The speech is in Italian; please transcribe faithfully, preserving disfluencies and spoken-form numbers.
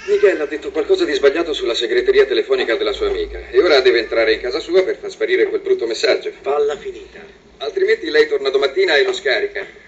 Miguel ha detto qualcosa di sbagliato sulla segreteria telefonica della sua amica e ora deve entrare in casa sua per far sparire quel brutto messaggio. Palla finita. Altrimenti lei torna domattina e lo scarica.